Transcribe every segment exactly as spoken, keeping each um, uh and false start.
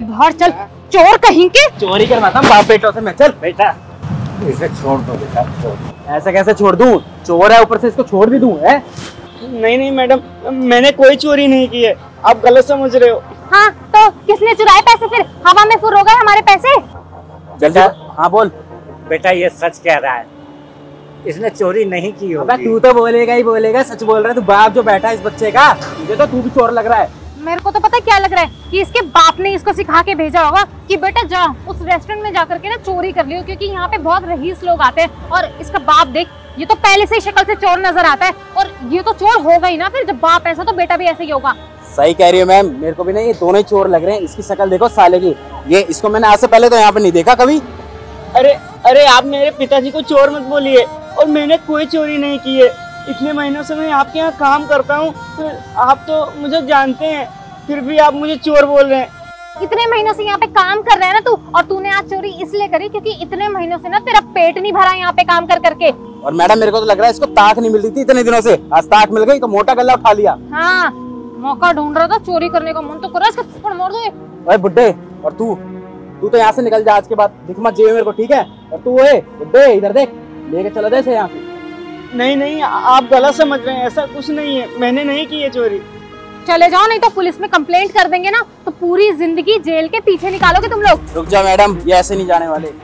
बाहर चल, चोर कहीं के। चोरी करवाता हूँ बाप बेटों से मैं। चल बेटा, इसे छोड़ दो बेटा, छोड़। ऐसे कैसे छोड़ दूँ? चोर है, ऊपर से इसको छोड़ भी दूँ? है नहीं नहीं मैडम, मैंने कोई चोरी नहीं की है, आप गलत समझ रहे हो। हाँ तो किसने चुराए पैसे? फिर हवा में फुर हो गए हमारे पैसे। जल्दी। हाँ बोल बेटा, ये सच कह रहा है, इसने चोरी नहीं की होगी। तू तो बोलेगा ही बोलेगा, सच बोल रहा है तू। बाप जो बैठा है इस बच्चे का, मुझे तो तू भी चोर लग रहा है। मेरे को तो पता क्या लग रहा है कि इसके बाप ने इसको सिखा के भेजा होगा कि बेटा जा उस रेस्टोरेंट में जाकर के ना चोरी कर लियो, क्योंकि यहाँ पे बहुत रईस लोग आते हैं। और इसका बाप देख, ये तो पहले से ही शक्ल से चोर नजर आता है, और ये तो चोर होगा ही ना। फिर जब बाप ऐसा तो बेटा भी ऐसे ही होगा। सही कह रही हो मैम, मेरे को भी नहीं, ये दोनों ही चोर लग रहे हैं। इसकी शक्ल देखो साले की, ये इसको मैंने आज से पहले तो यहाँ पे नहीं देखा कभी। अरे अरे आप मेरे पिताजी को चोर मत बोलिए, और मैंने कोई चोरी नहीं की है। इतने महीनों से मैं आपके यहाँ काम करता हूँ, फिर आप तो मुझे जानते हैं, फिर भी आप मुझे चोर बोल रहे हैं। इतने महीनों से यहाँ पे काम कर रहा है ना तू, और तूने आज चोरी इसलिए करी क्योंकि इतने महीनों से ना तेरा पेट नहीं भरा यहाँ पे काम कर करके। और मैडम मेरे को तो लग रहा है इसको ताक नहीं मिल रही थी इतने दिनों से, आज ताक मिल गई तो मोटा गल्ला उठा लिया। हाँ, मौका ढूंढ रहा था चोरी करने का, मन तो कर रहा है इसका थप्पड़ मार दो। भाई बुड्ढे, और तू तू तो यहाँ से निकल जा, आज के बाद दिख मत जेबे मेरे को, ठीक है? और तू है बुड्ढे, इधर देख, लेके चला जा इसे यहाँ से। नहीं नहीं आप गलत समझ रहे हैं, ऐसा कुछ नहीं है, मैंने नहीं की है चोरी। चले जाओ, नहीं तो पुलिस में कंप्लेंट कर देंगे ना, तो पूरी जिंदगी जेल के पीछे निकालोगे तुम लोग। रुक जा मैडम, ये ऐसे नहीं जाने वाले।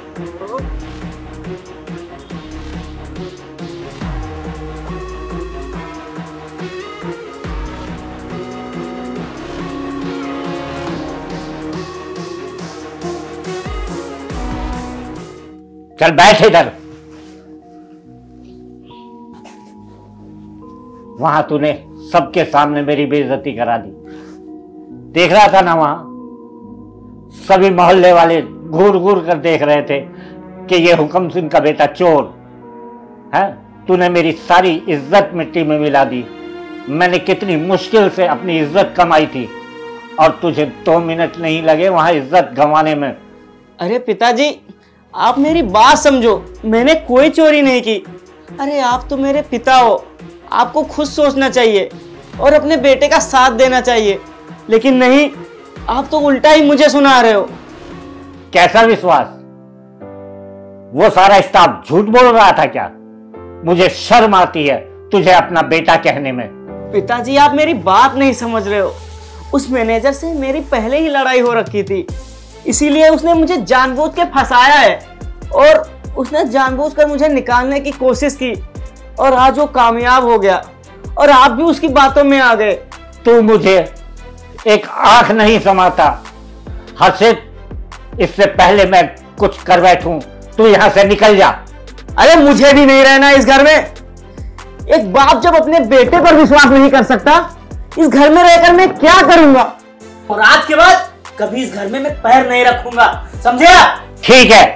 चल बैठ इधर। वहां तूने सबके सामने मेरी बेइज्जती करा दी। देख रहा था ना, वहां सभी मोहल्ले वाले घूर घूर कर देख रहे थे कि ये हुक्म सिंह का बेटा चोर है। तूने मेरी सारी इज्जत मिट्टी में मिला दी। मैंने कितनी मुश्किल से अपनी इज्जत कमाई थी, और तुझे दो मिनट नहीं लगे वहां इज्जत गंवाने में। अरे पिताजी, आप मेरी बात समझो, मैंने कोई चोरी नहीं की। अरे आप तो मेरे पिता हो, आपको खुद सोचना चाहिए और अपने बेटे का साथ देना चाहिए, लेकिन नहीं, आप तो उल्टा ही मुझे सुना रहे हो। कैसा विश्वास? वो सारा स्टाफ झूठ बोल रहा था क्या? मुझे शर्म आती है तुझे अपना बेटा कहने में। पिताजी आप मेरी बात नहीं समझ रहे हो। उस मैनेजर से मेरी पहले ही लड़ाई हो रखी थी, इसीलिए उसने मुझे जानबूझ के फंसाया है, और उसने जानबूझकर मुझे निकालने की कोशिश की, और आज वो कामयाब हो गया, और आप भी उसकी बातों में आ गए। तू मुझे एक आंख नहीं समाता। हर्षित, इससे पहले मैं कुछ कर बैठूं, तू यहां से निकल जा। अरे मुझे भी नहीं रहना इस घर में। एक बाप जब अपने बेटे पर विश्वास नहीं कर सकता, इस घर में रहकर मैं क्या करूंगा? और आज के बाद कभी इस घर में मैं पैर नहीं रखूंगा, समझे? ठीक है।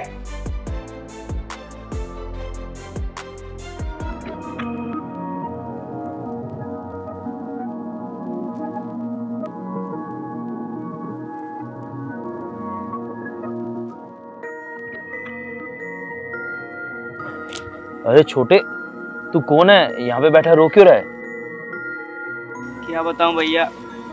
अरे छोटे, तू कौन है? यहाँ पे बैठा रो क्यों रहा है? क्या बताऊं भैया,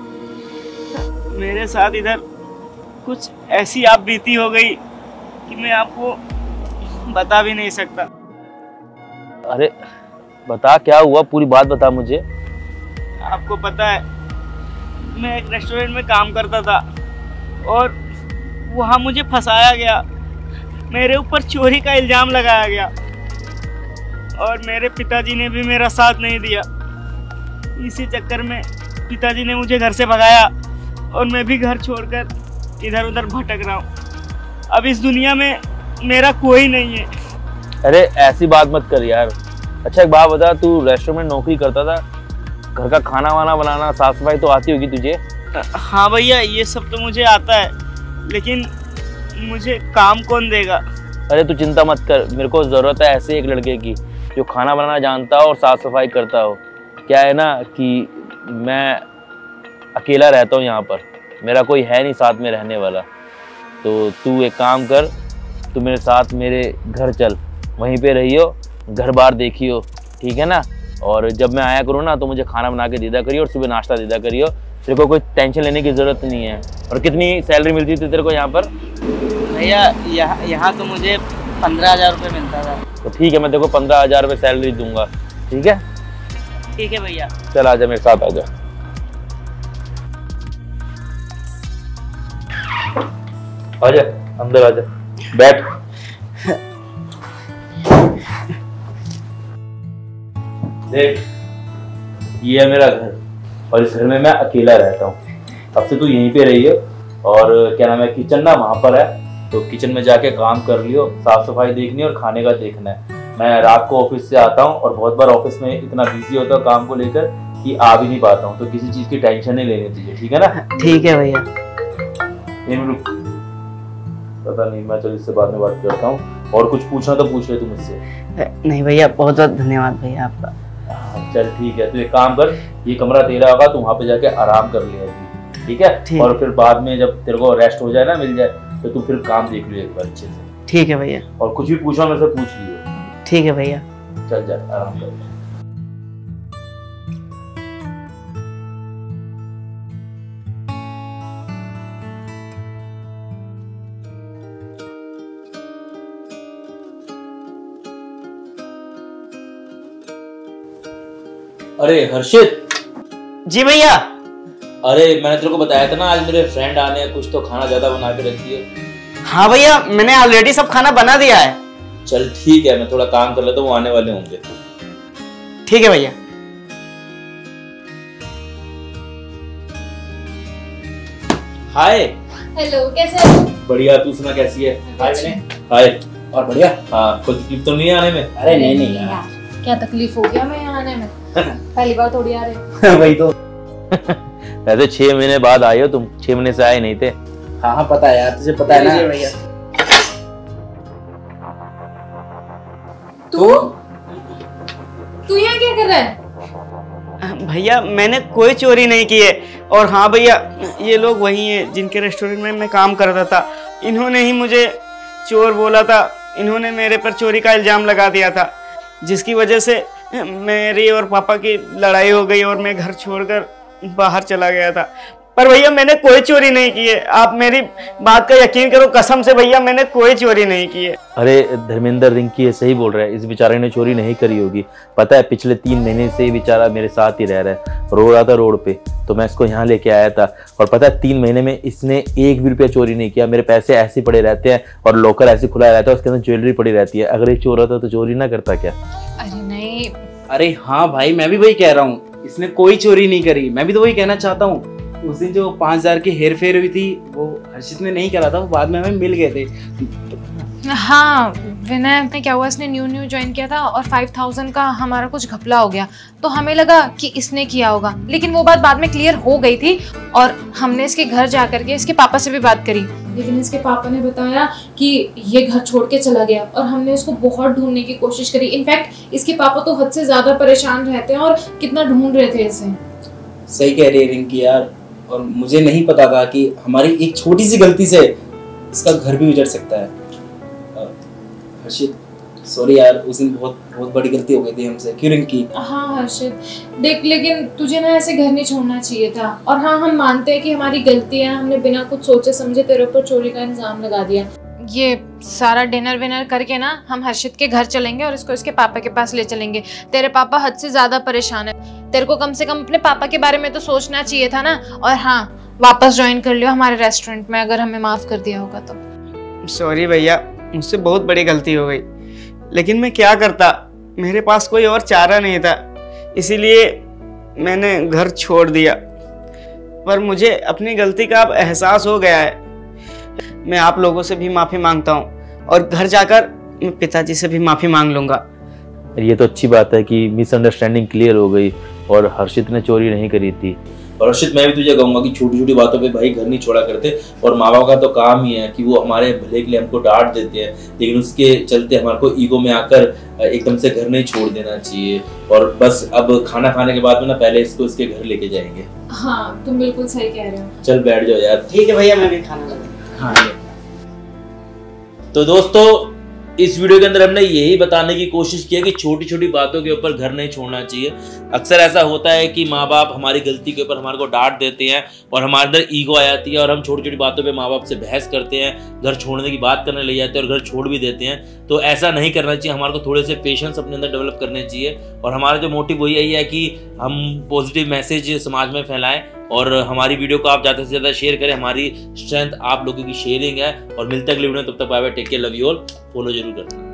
मेरे साथ इधर कुछ ऐसी आप बीती हो गई कि मैं आपको बता भी नहीं सकता। अरे बता, क्या हुआ? पूरी बात बता मुझे। आपको पता है, मैं एक रेस्टोरेंट में काम करता था, और वहाँ मुझे फंसाया गया, मेरे ऊपर चोरी का इल्ज़ाम लगाया गया, और मेरे पिताजी ने भी मेरा साथ नहीं दिया। इसी चक्कर में पिताजी ने मुझे घर से भगाया, और मैं भी घर छोड़कर इधर उधर भटक रहा हूँ। अब इस दुनिया में मेरा कोई नहीं है। अरे ऐसी बात मत कर यार। अच्छा एक बात बता, तू रेस्टोरेंट में नौकरी करता था, घर का खाना वाना बनाना, साफ सफाई तो आती होगी तुझे? हाँ भैया, ये सब तो मुझे आता है, लेकिन मुझे काम कौन देगा? अरे तू चिंता मत कर, मेरे को ज़रूरत है ऐसे एक लड़के की जो खाना बनाना जानता हो और साफ़ सफाई करता हो। क्या है ना कि मैं अकेला रहता हूँ यहाँ पर, मेरा कोई है नहीं साथ में रहने वाला। तो तू एक काम कर, तू मेरे साथ मेरे घर चल, वहीं पे रहियो, घर बार देखियो, ठीक है ना? और जब मैं आया करूँ ना तो मुझे खाना बना के दे दिया करियो, और सुबह नाश्ता दे दिया करियो, तेरे को कोई टेंशन लेने की जरूरत नहीं है। और कितनी सैलरी मिलती थी तेरे को यहाँ पर? भैया यहाँ यहाँ तो मुझे पंद्रह हजार रुपये मिलता था। तो ठीक है, मैं तेरे को पंद्रह हजार रुपये सैलरी दूंगा, ठीक है? ठीक है भैया। चल आजा मेरे साथ आजा। आजा अंदर आजा, बैठ। देख, ये है मेरा घर और इस घर में मैं अकेला रहता हूँ। अब से तू यहीं पे रही है और क्या नाम है, किचन ना वहाँ पर है, तो किचन में जाके काम कर लियो, साफ सफाई देखनी और खाने का देखना है। मैं रात को ऑफिस से आता हूँ और बहुत बार ऑफिस में इतना बिजी होता हूँ काम को लेकर कि आ भी नहीं पाता हूँ, तो किसी चीज की टेंशन नहीं लेनी चाहिए, ठीक है ना? ठीक है भैया। पता नहीं, मैं चल इससे बाद में बात करता हूँ, और कुछ पूछना तो पूछ ले तू मुझसे। नहीं भैया, बहुत बहुत धन्यवाद भैया आपका। चल ठीक है, तो एक काम कर, ये कमरा तेरा होगा, तू वहाँ पे जाके आराम कर ले अभी, ठीक है? ठीक। और फिर बाद में जब तेरे को रेस्ट हो जाए ना, मिल जाए, तो तू फिर काम देख लियो एक बार अच्छे से। ठीक है भैया। और कुछ भी पूछो मेरे से पूछ लियो। ठीक है भैया। चल जा आराम कर। अरे हर्षित। जी भैया। अरे मैंने तेरे को बताया था ना आज मेरे फ्रेंड आने हैं, कुछ तो खाना ज्यादा बना के रखी है। हाँ भैया, मैंने ऑलरेडी सब खाना बना दिया है। चल ठीक है, मैं थोड़ा काम कर लेता हूँ, वो आने वाले होंगे। ठीक है भैया। हाय। हेलो, कैसे हो? बढ़िया, तू सुना कैसी है? हाय बने। हाय। और बढ़िया। हाँ, कोई तकलीफ तो नहीं है आने में? अरे नहीं नहीं यार, क्या तकलीफ हो गया मैं यहाँ आने में? पहली बार थोड़ी आ रहे। वही तो। वैसे छह महीने बाद आए हो तुम, छह महीने से आए नहीं थे। हाँ हाँ पता है यार, तुझे पता है ना भैया। तू तू यहाँ क्या कर रहा है? भैया मैंने कोई चोरी नहीं की है। और हाँ भैया, ये लोग वही हैं जिनके रेस्टोरेंट में मैं काम करता था। इन्होंने ही मुझे चोर बोला था, इन्होंने मेरे पर चोरी का इल्ज़ाम लगा दिया था, जिसकी वजह से मेरी और पापा की लड़ाई हो गई और मैं घर छोड़कर बाहर चला गया था। पर भैया मैंने कोई चोरी नहीं की है, आप मेरी बात का यकीन करो, कसम से भैया मैंने कोई चोरी नहीं की है। अरे धर्मेंद्र रिंकी ये सही बोल रहा है, इस बेचारे ने चोरी नहीं करी होगी। पता है पिछले तीन महीने से ये बेचारा मेरे साथ ही रह रहा है, रो रहा था रोड पे, तो मैं इसको यहाँ लेके आया था। और पता है तीन महीने में इसने एक भी रुपया चोरी नहीं किया। मेरे पैसे ऐसे पड़े रहते हैं और लॉकर ऐसे खुला रहता है, उसके अंदर ज्वेलरी पड़ी रहती है। अगर ये चोर होता तो चोरी ना करता क्या? अरे नहीं। अरे हाँ भाई, मैं भी वही कह रहा हूँ, इसने कोई चोरी नहीं करी। मैं भी तो वही कहना चाहता हूँ। उस दिन जो पाँच हजार की हेर फेर हुई थी वो हर्षित ने नहीं करा था, वो बाद में हमें मिल गए थे। हाँ विनय, में क्या हुआ, इसने न्यू न्यू ज्वाइन किया था और फाइव थाउजेंड का हमारा कुछ घपला हो गया, तो हमें लगा कि इसने किया होगा, लेकिन वो बात बाद में क्लियर हो गई थी। और हमने इसके घर जा करके इसके पापा से भी बात करी, लेकिन इसके पापा ने बताया कि ये घर छोड़ के चला गया। और हमने उसको बहुत ढूंढने की कोशिश करी। इनफैक्ट इसके पापा तो हद से ज्यादा परेशान रहते हैं और कितना ढूंढ रहे थे इसे। सही कह रही है रिंकी यार, और मुझे नहीं पता था कि हमारी एक छोटी सी गलती से इसका घर भी उजड़ सकता है। हर्षित सॉरी यार, उस दिन बहुत बहुत बड़ी गलती हो गई थी हमसे। क्यों रिंकी? हाँ हर्षित देख, लेकिन तुझे ना ऐसे घर नहीं छोड़ना चाहिए था। और हाँ, हम मानते हैं कि हमारी गलती है, हमने बिना कुछ सोचे समझे तेरे ऊपर चोरी का इल्जाम लगा दिया। ये सारा डिनर विनर करके ना हम हर्षित के घर चलेंगे और इसको इसके पापा के पास ले चलेंगे। तेरे पापा हद से ज्यादा परेशान है, तेरे को कम से कम अपने पापा के बारे में तो सोचना चाहिए था ना। और हाँ, वापस ज्वाइन कर लियो हमारे रेस्टोरेंट में, अगर हमें माफ कर दिया होगा तो। सॉरी भैया, मुझसे बहुत बड़ी गलती हो गई, लेकिन मैं क्या करता, मेरे पास कोई और चारा नहीं था, इसीलिए मैंने घर छोड़ दिया। पर मुझे अपनी गलती का अब एहसास हो गया है। मैं आप लोगों से भी माफ़ी मांगता हूँ और घर जाकर मैं पिताजी से भी माफ़ी मांग लूँगा। ये तो अच्छी बात है कि मिसअंडरस्टैंडिंग क्लियर हो गई और हर्षित ने चोरी नहीं करी थी। और हर्षित मैं भी तुझे कहूंगा कि छोटी छोटी बातों पे भाई घर नहीं छोड़ा करते, और माँ बाप का तो काम ही है कि वो हमारे भले के लिए हमको डांट देते हैं, लेकिन उसके चलते हमारे को ईगो में आकर एकदम से घर नहीं छोड़ देना चाहिए। और बस अब खाना खाने के बाद में ना पहले इसको इसके घर लेके जाएंगे। हाँ तुम बिल्कुल सही कह रहे हो। चल बैठ जाओ यार। ठीक है भैया, मैं भी खाना। हाँ। तो दोस्तों इस वीडियो के अंदर हमने यही बताने की कोशिश की है कि छोटी छोटी बातों के ऊपर घर नहीं छोड़ना चाहिए। अक्सर ऐसा होता है कि माँ बाप हमारी गलती के ऊपर हमारे को डांट देते हैं और हमारे अंदर ईगो आ जाती है और हम छोटी छोटी बातों पे माँ बाप से बहस करते हैं, घर छोड़ने की बात करने लग जाते हैं और घर छोड़ भी देते हैं। तो ऐसा नहीं करना चाहिए, हमारे को थोड़े से पेशेंस अपने अंदर डेवलप करने चाहिए। और हमारा जो मोटिव वही यही है कि हम पॉजिटिव मैसेज समाज में फैलाएं और हमारी वीडियो को आप ज़्यादा से ज़्यादा शेयर करें। हमारी स्ट्रेंथ आप लोगों की शेयरिंग है। और मिलते हैं अगले वीडियो में, तब तक bye bye, take care, love you all, follow जरूर करना।